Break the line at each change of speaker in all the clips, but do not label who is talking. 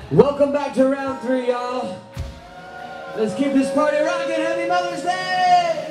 Welcome back to round 3, y'all. Let's keep this party rocking. Happy Mother's Day!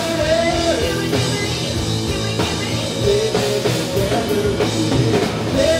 Yeah.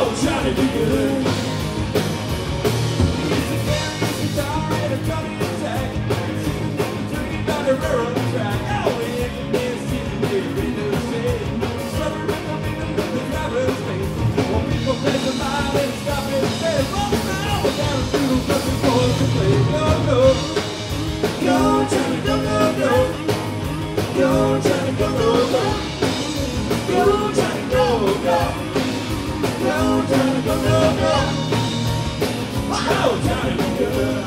Oh, Johnny be good. Guitar and a drum attack. Dream on the railroad track. Oh, if you miss it, we're in the city. Summer in the driver's face. When people play the mile and stop and say, roll around, we're down through the fucking boys to play. Go, go. Go, Johnny, go, go, go. Go, Johnny, go, go, go. Go, Johnny, go, go. Go, Johnny, go, go, go. Wow, Johnny, be good.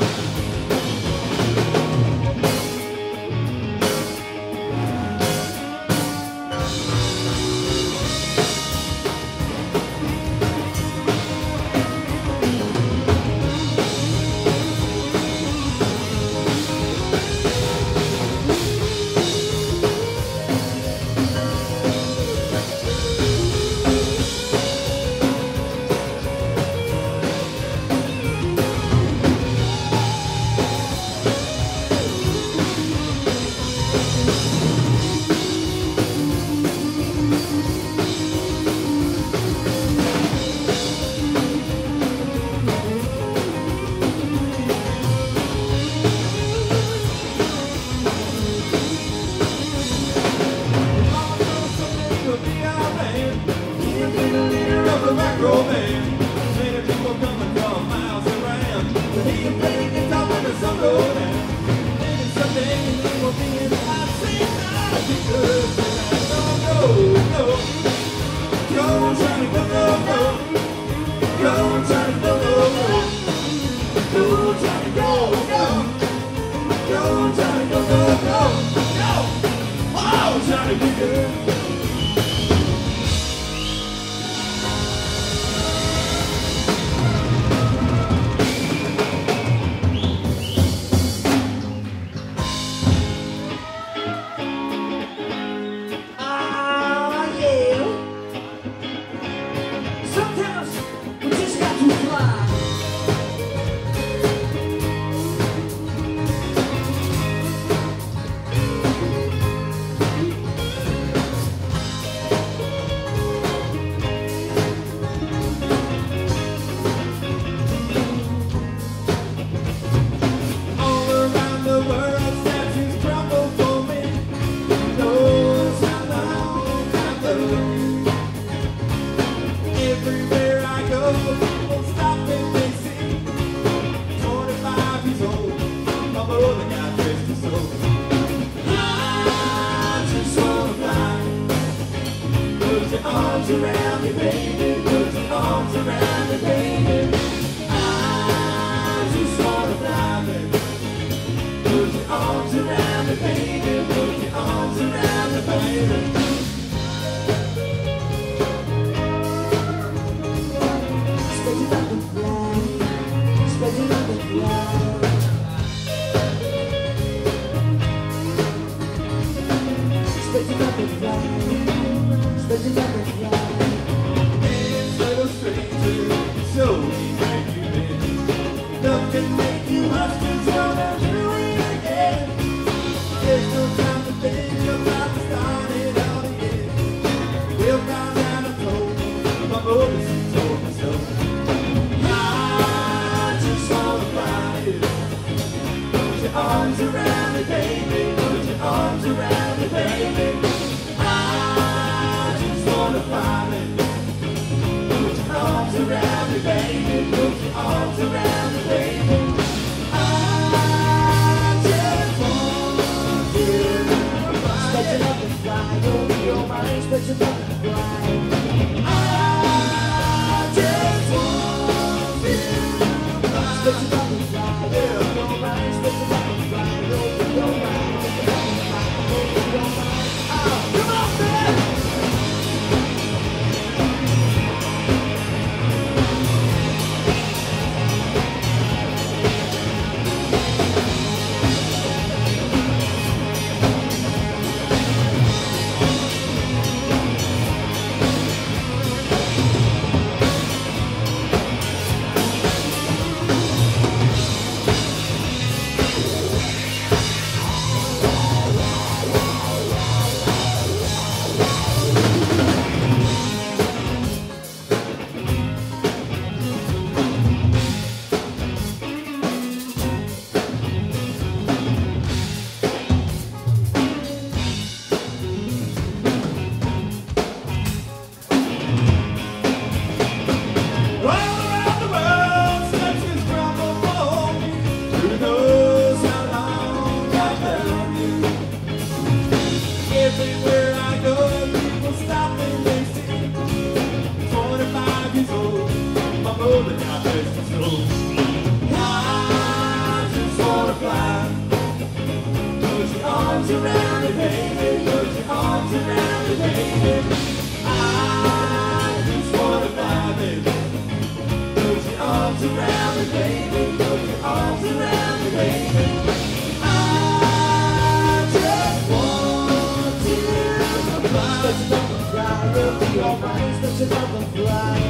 that I just so I just wanna fly. Put your arms around me, baby. Put your arms around me, baby. I just wanna fly, baby. Put your arms around me, baby. Put your arms around me, baby. I just want to fly. Let your love fly, let your mind, let your love fly.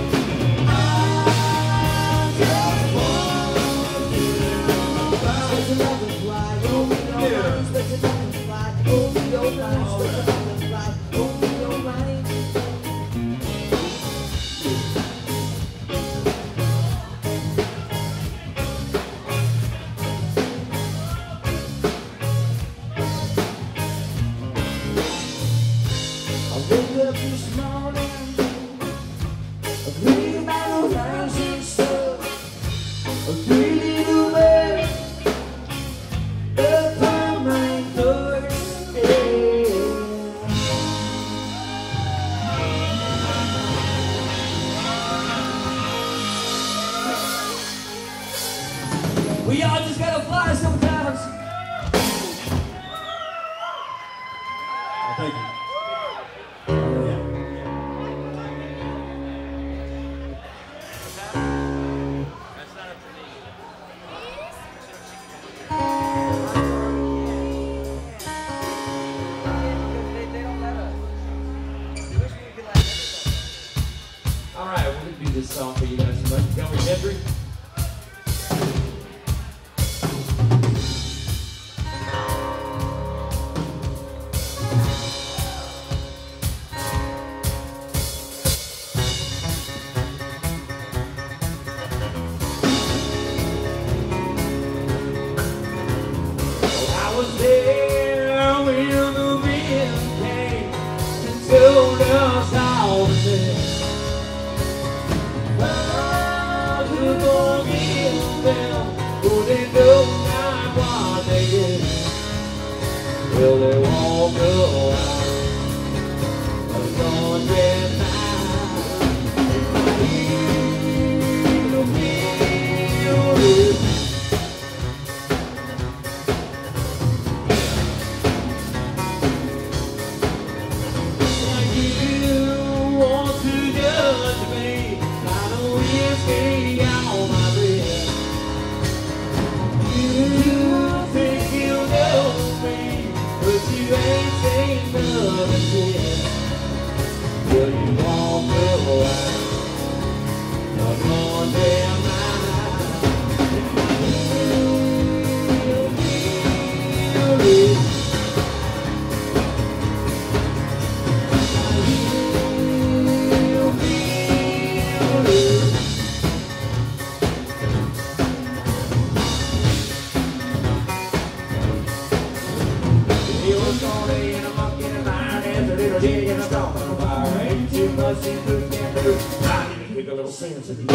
We all just gotta fly sometimes. Oh, thank you. All right, we're gonna do this song for you guys. Tell me, Hendry. I was there when the wind came and told us all to say, well, we're gonna give them, but they know not what they get. Well, they won't go out. They're gonna get by. If I feel it. Make a little sense of you.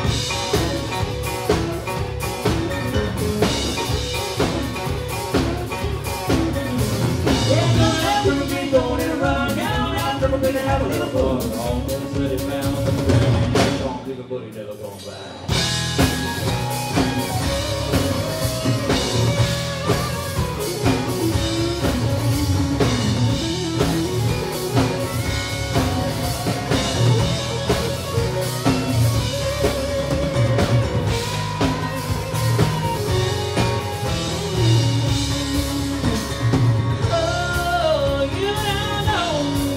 Have a little fun, all those that it found on the ground. Don't think a buddy never gone back.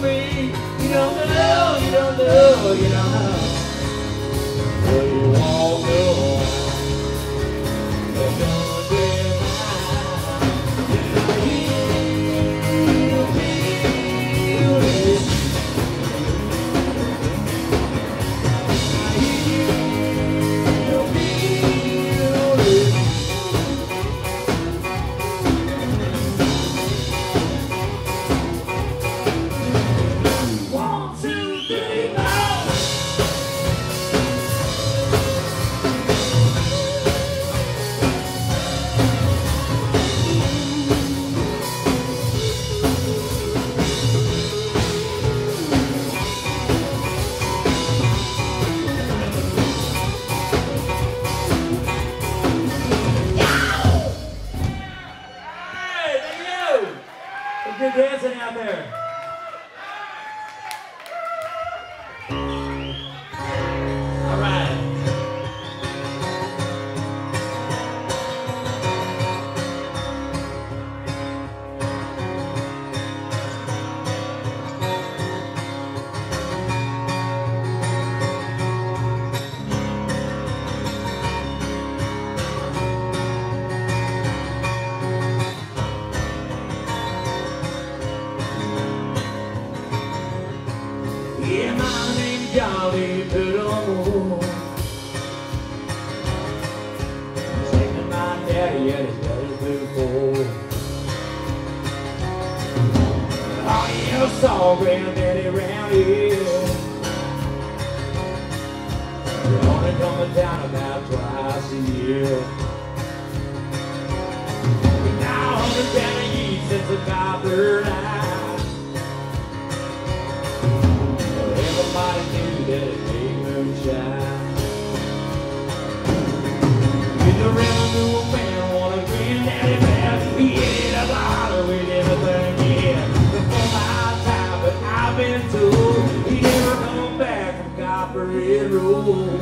You don't know, you don't know. Well, you won't. call Granddaddy round here. They're only coming down about twice a year. Now 100 down a year since the copper line. Everybody knew that it made moonshine. With the revenue man want a Granddaddy back. He ate a bottle with everything, yeah. Before my time, but I've been told he never come back from Copperhead Road.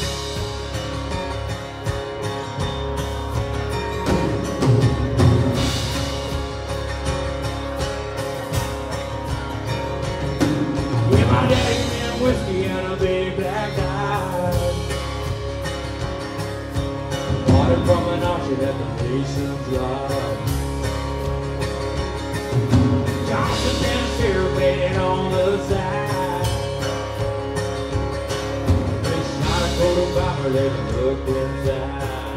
Yeah, my daddy ran whiskey and a big black eye. Bought it from an auction at the Mason Drive. Johnson and a syrup bed on the side. They shot a coat of bomber, they looked inside.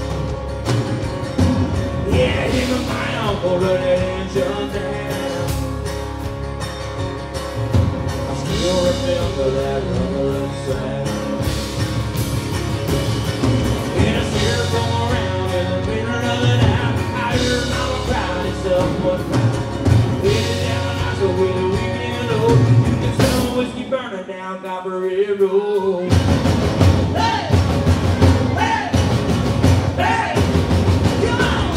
Yeah, him and my uncle run that engine down. I still remember that rumbling sound. In a syrup going around in the middle of the night, I heard mama crying and someone crying. Headed down the night so with a weekend load, you can smell whiskey burning down Copperhead Road. Hey! Hey! Hey! Come on!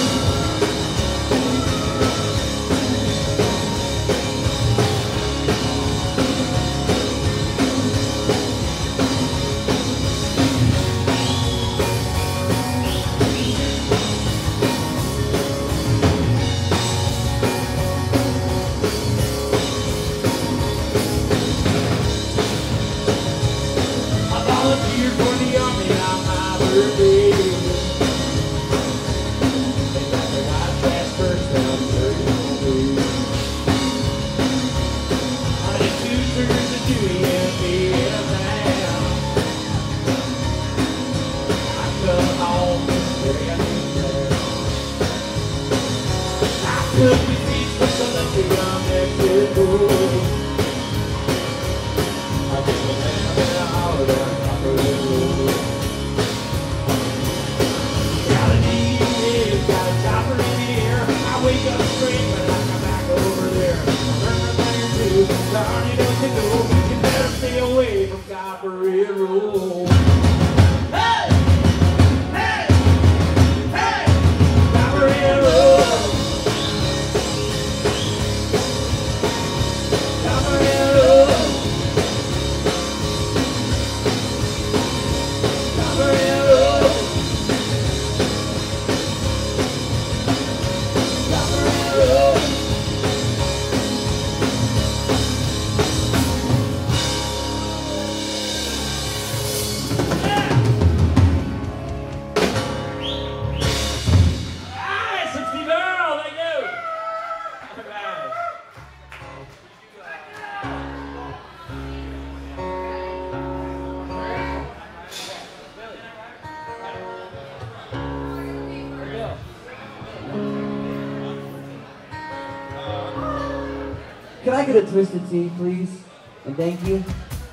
Volunteered for the army on my birthday. They got their hot trash first down 30. I did 2 tours of duty in Vietnam. I come home very unprepared. I took the beach for Colombia, Mexico. I just went down in a holiday. Wake up screaming like I'm back over there. Everybody do, darn it, to go. You better stay away from Copperhead Road. Hey! Hey! Hey! Copperhead Road! Copperhead Road! Copperhead Road!
Can I get a Twisted Tea, please? And thank you.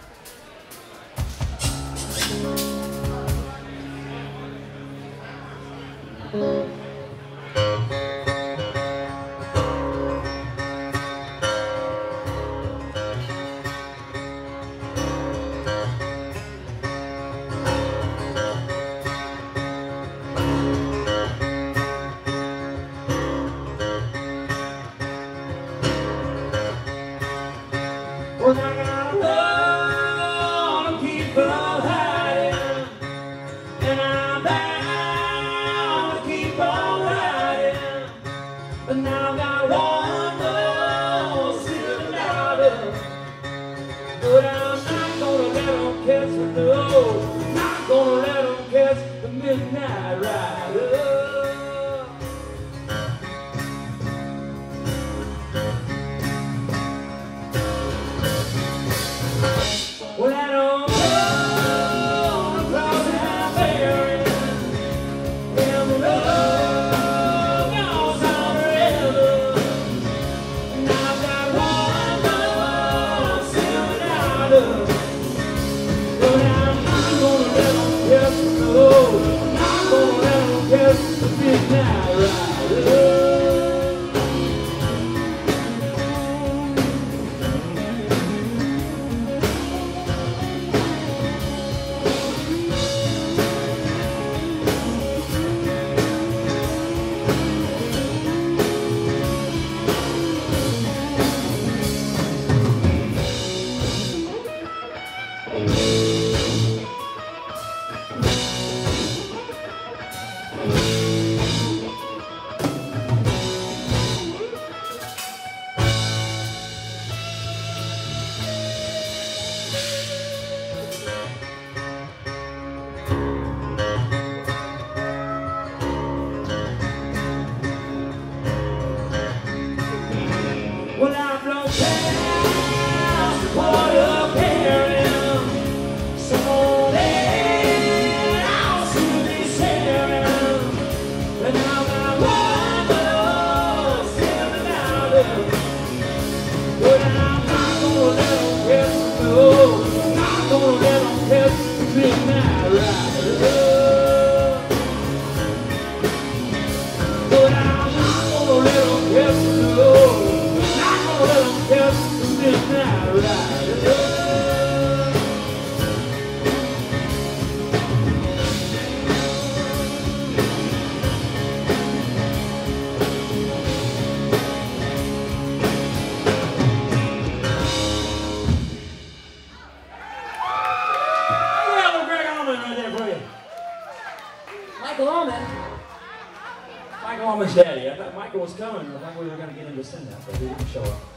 Well, I got to keep on hiding, and I'm bound to keep on hiding. But now I got one more silver dollar, but I'm not gonna let them catch me, no. Not gonna let them catch the midnight rider. Well, I don't know little kid, midnight rider. But I'm not gonna let them get slow. Not gonna let them get midnight rider. Michael Allman's daddy. I thought Michael was coming. I thought we were going to get him to sing that, but he didn't show up.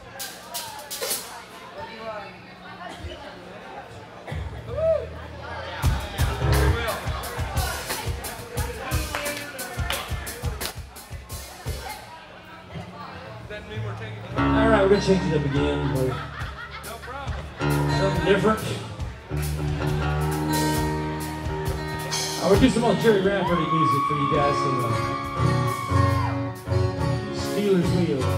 All right, we're going to change it up again. No problem. Something different. I would do some old Jerry Rafferty music for you guys. Steelers Wheel.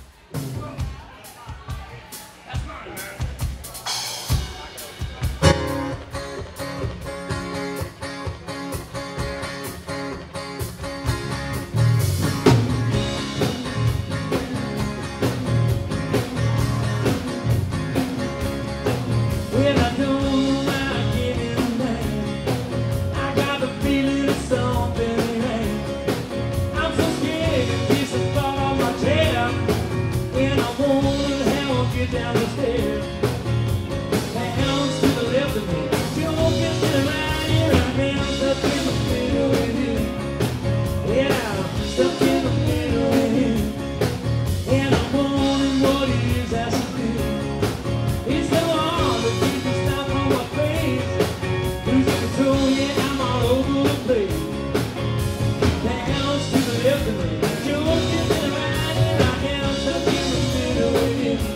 Down the stairs, hands to the left of me. You're walking to the right, here I am, stuck in the middle with you. Yeah, I'm stuck in the middle with you. And I'm wondering what it is I should do. It's so hard to keep the stuff on my face. Losing control, yeah, I'm all over the place. Hands to the left of me. You're walking to the right, here I am, stuck in the middle with you.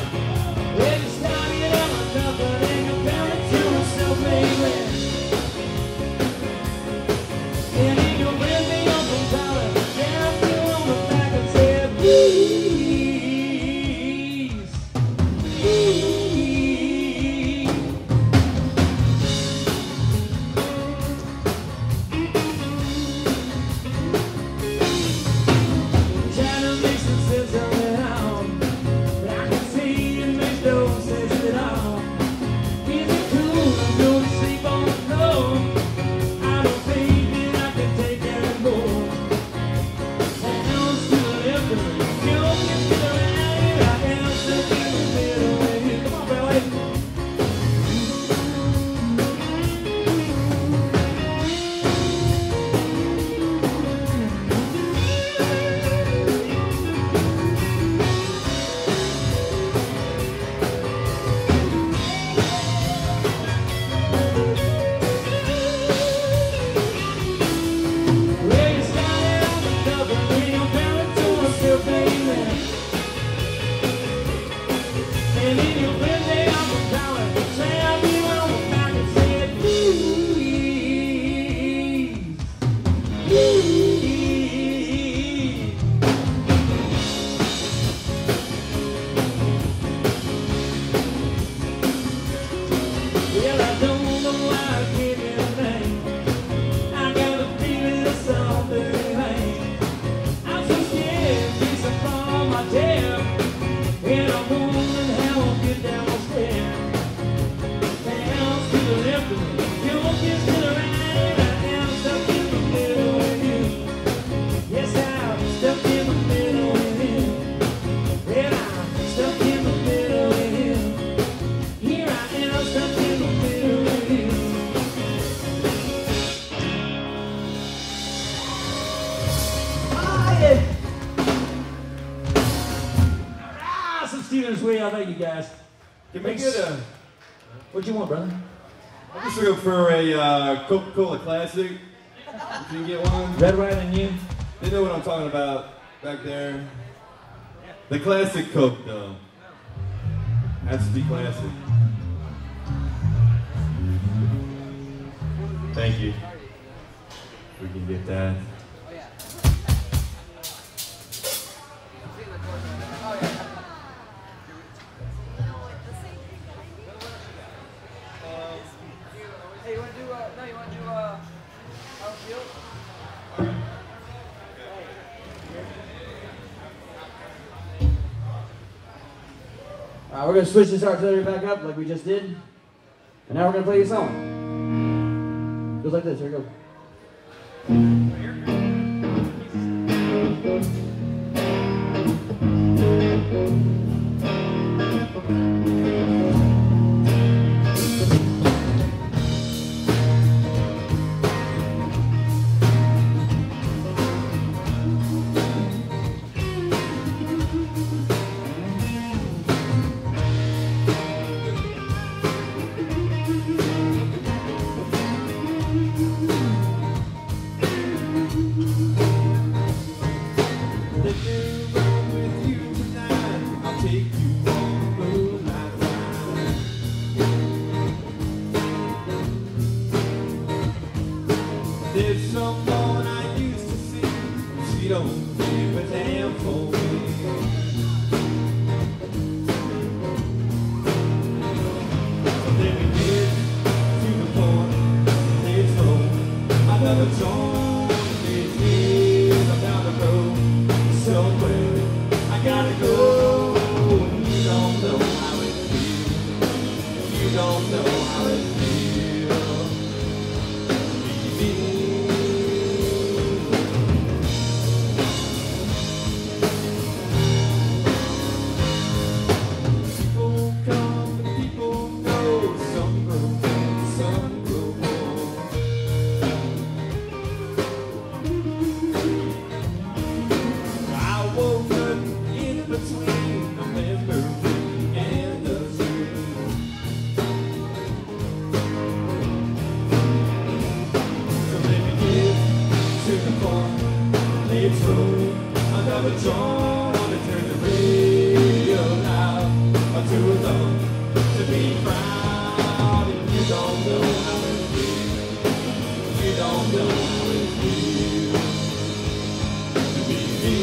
Steelers Way, I thank you guys.
Can we get a...
What you want, brother?
I'm just looking for a Coca-Cola Classic. If you can get one.
Red, White, and You?
They know what I'm talking about back there. The classic Coke, though. Has to be classic. Thank you. If we can get that.
We're going to switch this artillery back up like we just did. And now we're going to play a song. Goes like this. Here we go.
There's someone I used to see, she don't give a damn for me. So then we get to the point, it's home. Another joint is here, I'm down the road somewhere. I gotta go, you don't know how it feels. You don't know how it feels. Another joint, wanna turn the radio loud. I'm too alone to be proud, and you don't know how it feels. You don't know how it feels to be me.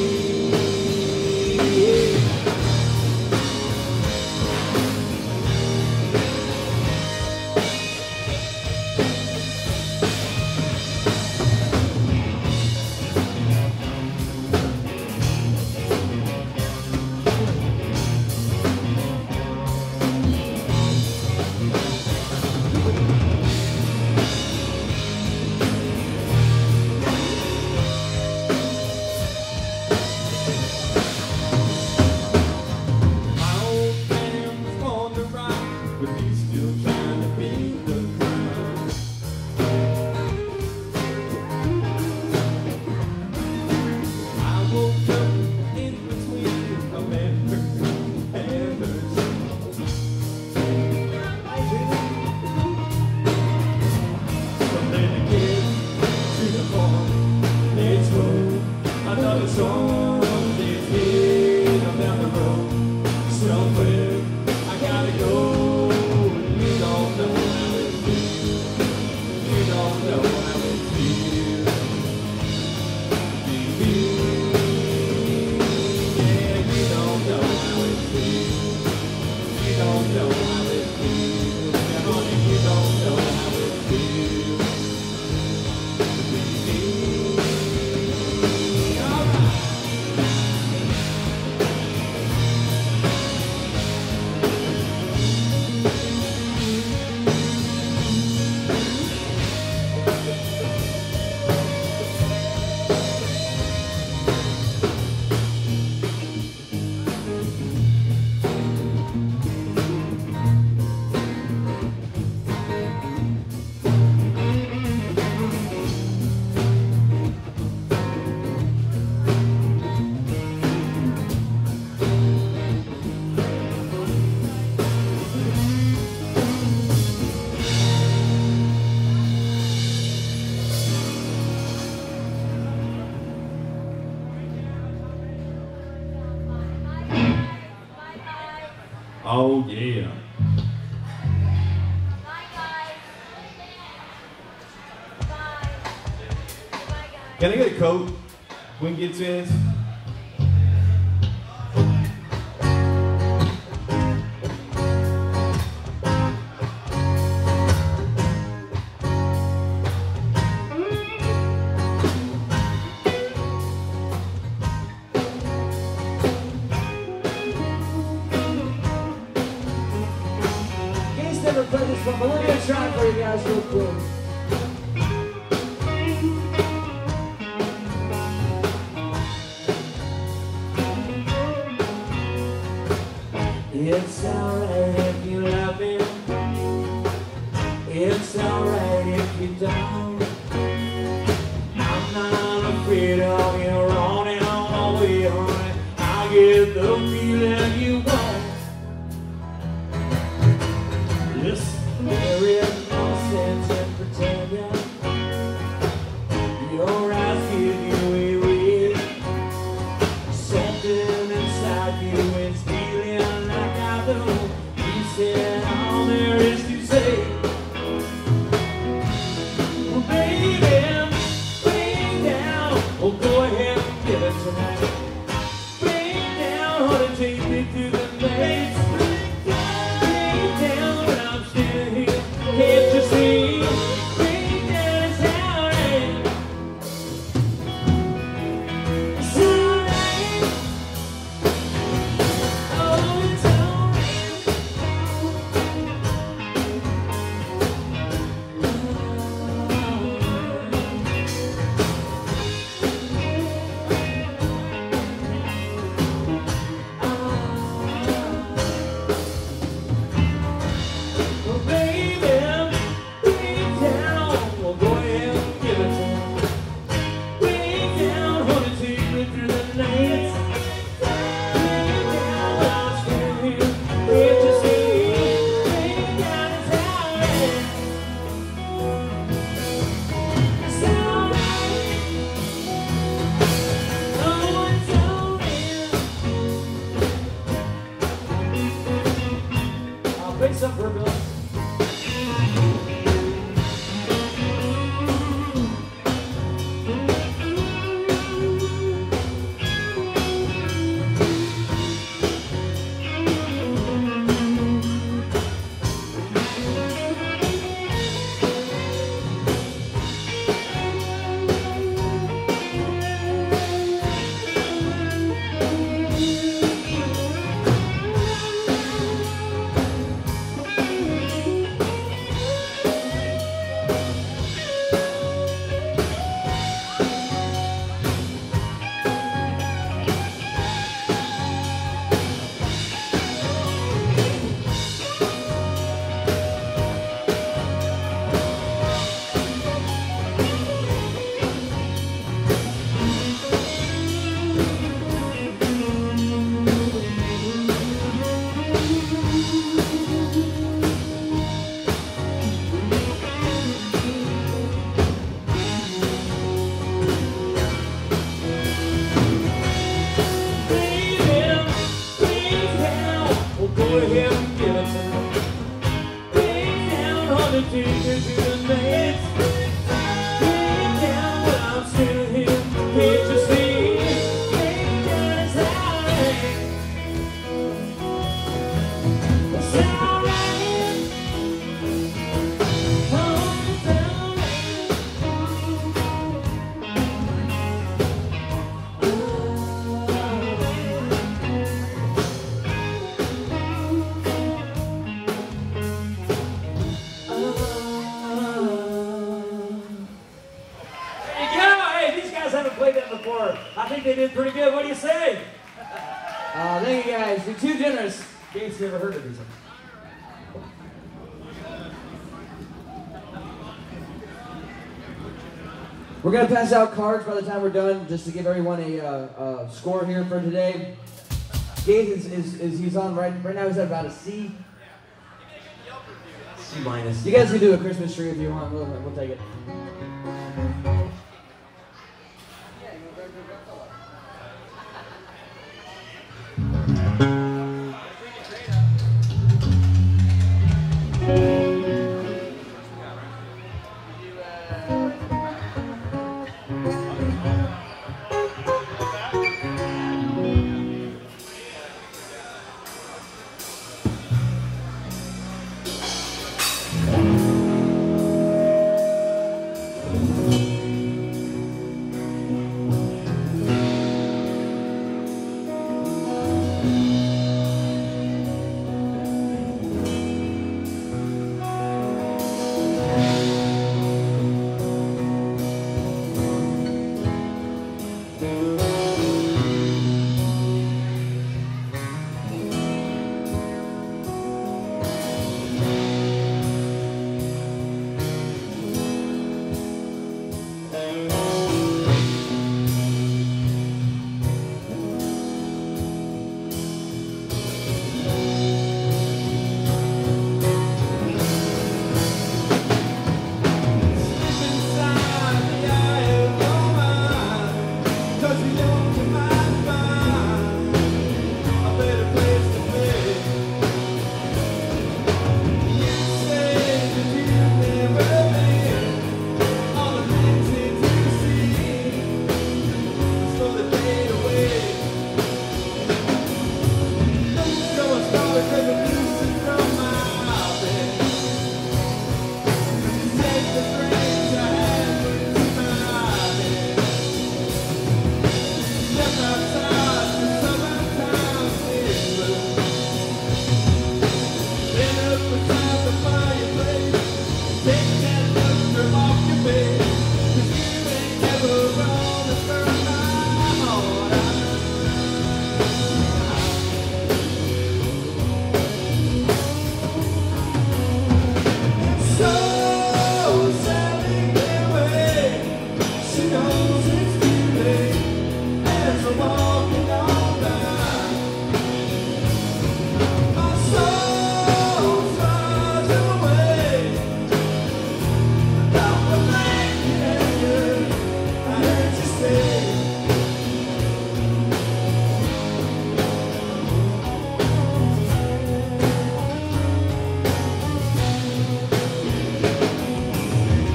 Oh yeah. Can I get a coat? We can get this.
eyes still closed. It's alright if you love me. It's alright if you don't. I'm not afraid of you running all the way, honey. I get the feeling you want. Listen, there is no sense in pretending. Your eyes give you away. Something inside you is feeling like I do. You said all there is to say. Well, baby, bring down. Oh, go ahead and give it tonight. Bring down, honey, take me through the night. Bring down when I'm standing here. Can't you see? Bring down, it's alright. It's alright. Oh, it's well, baby, bring down. Well, go ahead and give it to me. Bring down, honey, take me through the night. Bring down when I'm standing here. Can't you see? Bring down, it's alright. It's alright. Oh, it's alright. I'll pick some for Bill. Go ahead and give it to me. Bring down, honey, take me through the night. Bring down when I'm standing here. Can't you see? Bring down, it's alright. It's alright. Oh, it's played that before. I think they did pretty good. What do you say? Thank you guys. You're too generous. Gabe's never heard of these. We're gonna pass out cards by the time we're done, just to give everyone a score here for today. Gabe is he's on right now. He's at about a C. C minus. You guys can do a Christmas tree if you want. We'll take it.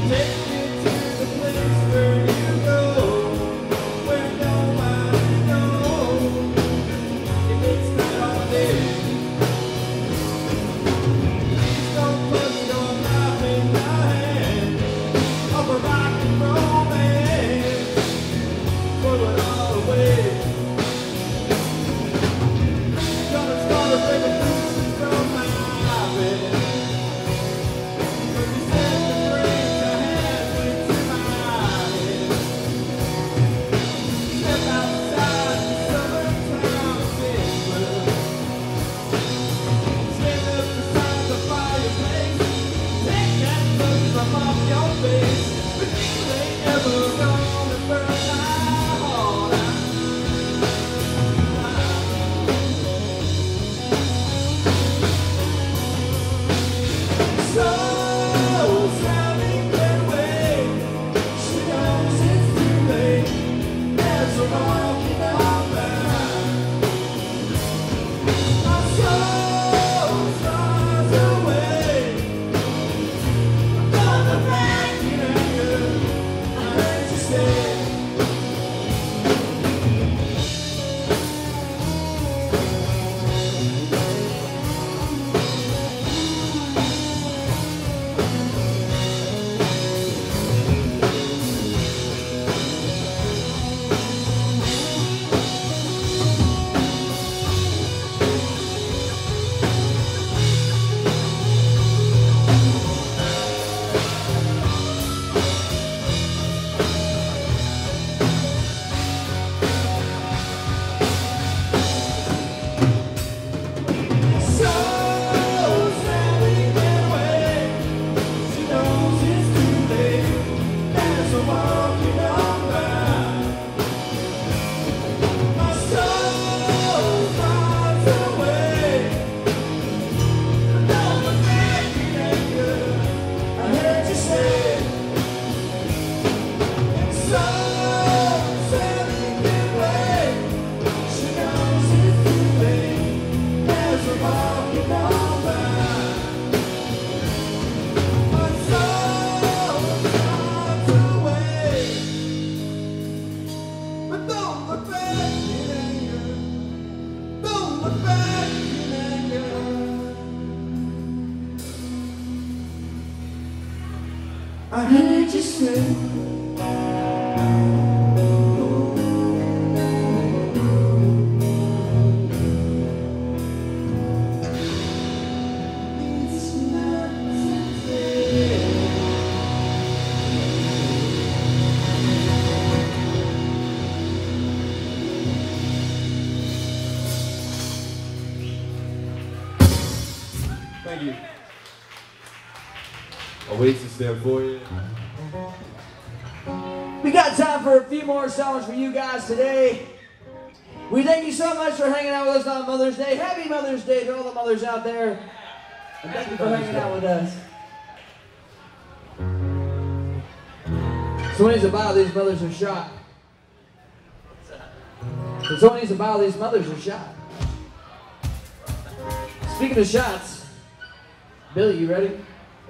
I heard you say it's not fair.
Thank you. Oasis there for you.
We got time for a few more songs for you guys today. We thank you so much for hanging out with us on Mother's Day. Happy Mother's Day to all the mothers out there. And thank you for hanging out with us. Someone needs to buy these mothers a shot. Someone needs to buy these mothers a shot. Speaking of shots, Billy, you ready?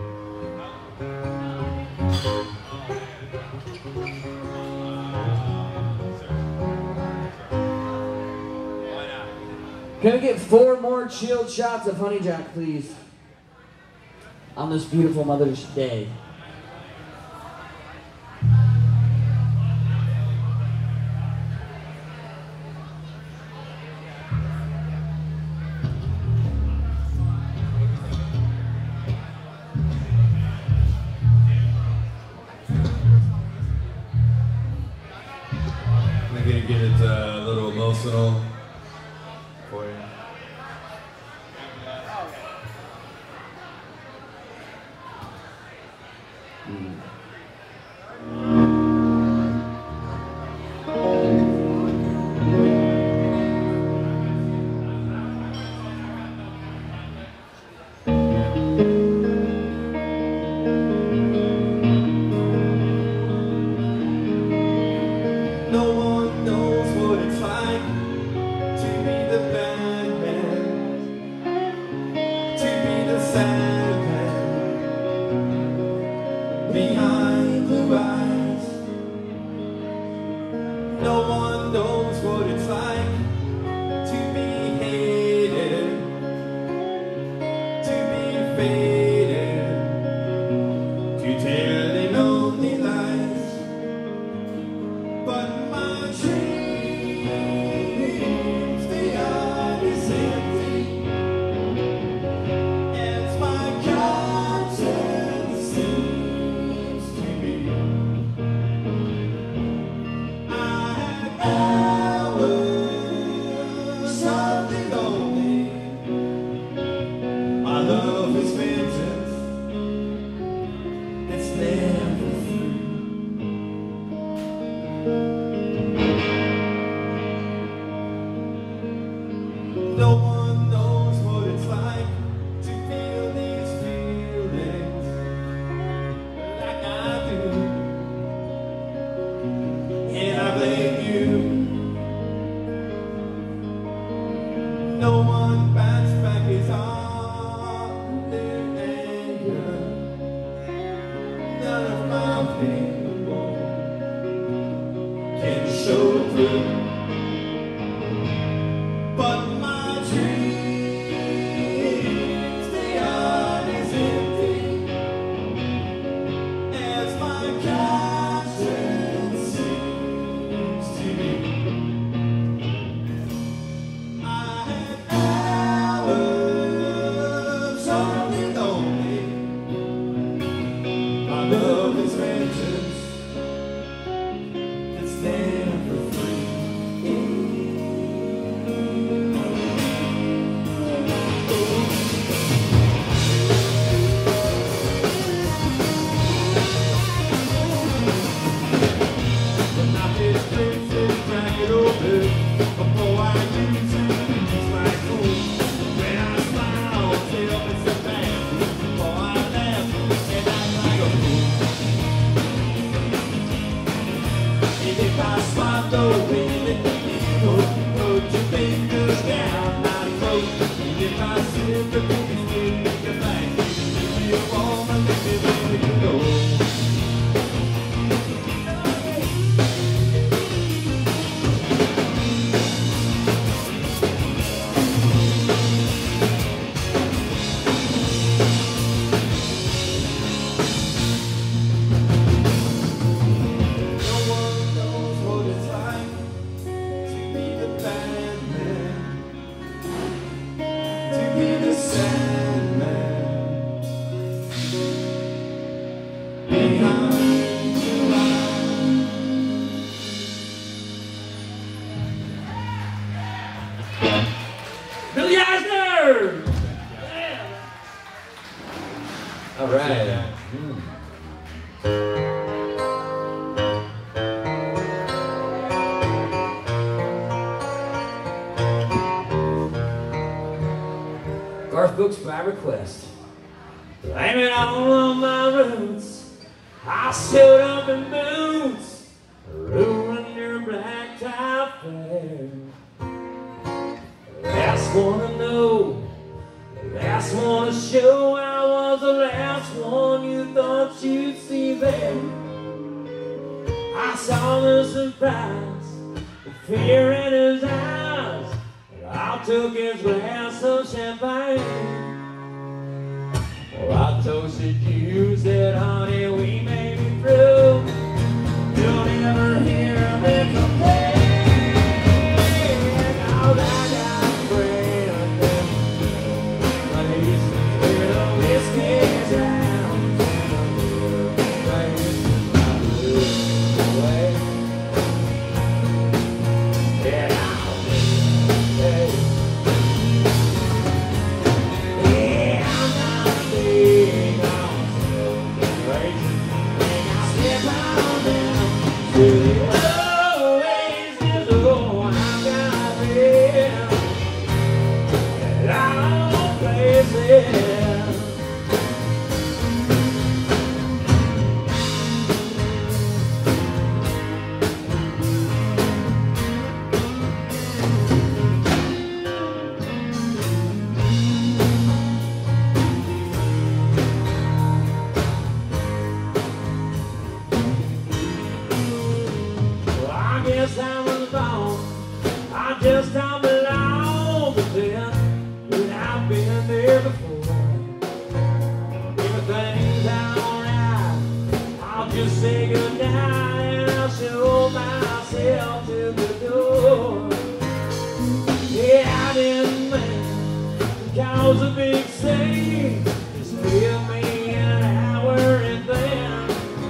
Can we get 4 more chilled shots of Honey Jack, please? On this beautiful Mother's Day.
I'm gonna get it a little emotional for you.
No one knows what it's like to be the bad man, to be the sad man behind blue eyes. No one knows what it's like to be hated, to be faded, to tell the lonely lies. But my dreams, they are as empty as my conscience seems to be. I had hours softly lonely. My love is vengeance, it's never free. No one knows what it's like to feel these feelings like I do, and I blame you. No one bats back his arm in anger. None of my people can show through. But my dreams, they are as empty as my conscience seems to be. I had hours only lonely. My love is vengeance, it's never free. When I finish drinking, crack it open before I use it. It's like cool. When I smile, tell me some bad. Before I laugh and act like a fool. And if I swap away the needle, put your fingers down my throat. And if I sip the cookies with your back, give me a woman, let me ready to go. No one knows what it's like to be the bad man, to be the sad man. Behind your eyes.
Billy Eisner!
All right. Garth Brooks by request.
Blaming all of my roots, I showed up in boots, ruined your black tie fair. Last one to know, last one to show, I was the last one you thought you'd see there. I saw the surprise, the fear in his eyes, and I took his glass of champagne. Well, I toasted you, said, honey, we made it through. You'll never hear me complain. Now that I'm afraid of them place where the whiskey's down, place I lose away. Yeah, I'll be yeah, I'm not big on guess I was born. I just don't belong to them. But I've been there before. Everything's alright. I'll just say goodnight and I'll show myself to the door. Yeah, I didn't mean to cause a big scene. Just give me an hour and then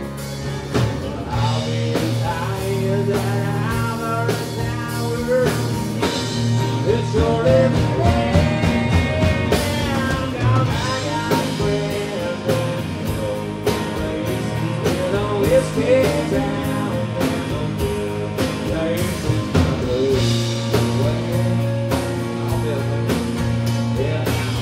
I'll be tired that hour and hour. It's your every day. Cause I got friends and places where the whiskey's down and the places I'll be yeah.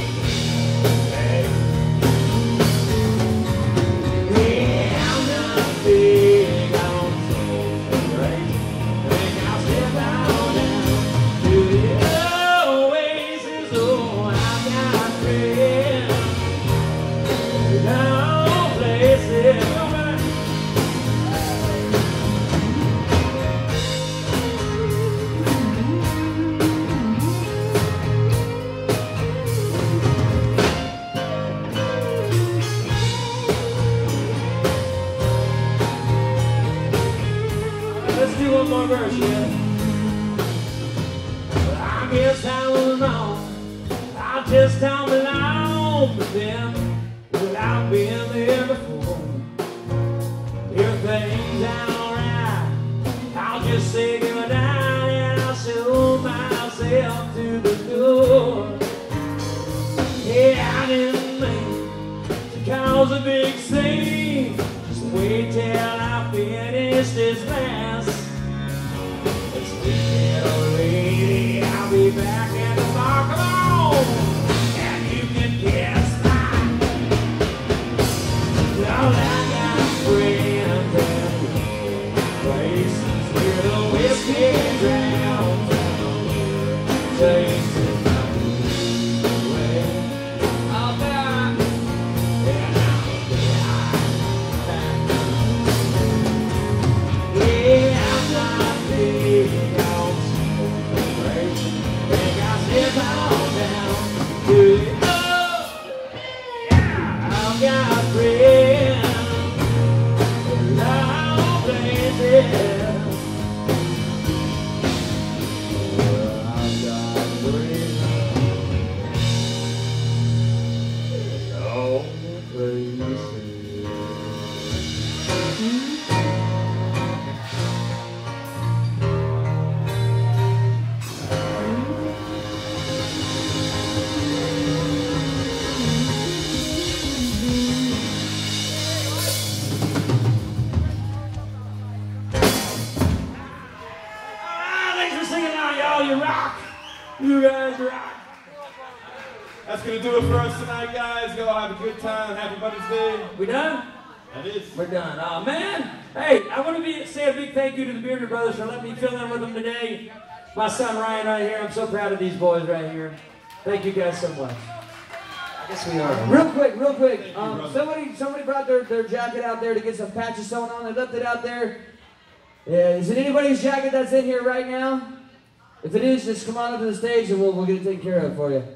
Let's do one more verse, yeah. Well, I guess I was wrong. I just don't belong with them. Well, I've been there before. Everything's alright. I'll just say goodnight and I'll show myself to the door. Yeah, I didn't mean to cause a big scene. Just wait till I finish this glass. Let's get a lady, I'll be back in the bar, come on, and you can guess mine. All I got friends and places where the whiskey drowns and tastes well, I'll die, and I'll die. Yeah, I'm not big on celebration. Think I step on down to the I've got friends in low places. I've got friends in low places. Thanks for singing out, y'all. You rock. You guys rock.
That's gonna do it for us tonight, guys. Go have a good time. Happy Mother's Day.
We done?
That is.
We're done. Oh, man. Hey, I want to say a big thank you to the Bearder Brothers for letting me fill in with them today. My son Ryan right here. I'm so proud of these boys right here. Thank you guys so much.
I guess we are.
Real quick.
brother.
Somebody brought their jacket out there to get some patches sewn on. They left it out there. Yeah, is it anybody's jacket that's in here right now? If it is, just come on up to the stage and we'll get it taken care of for you.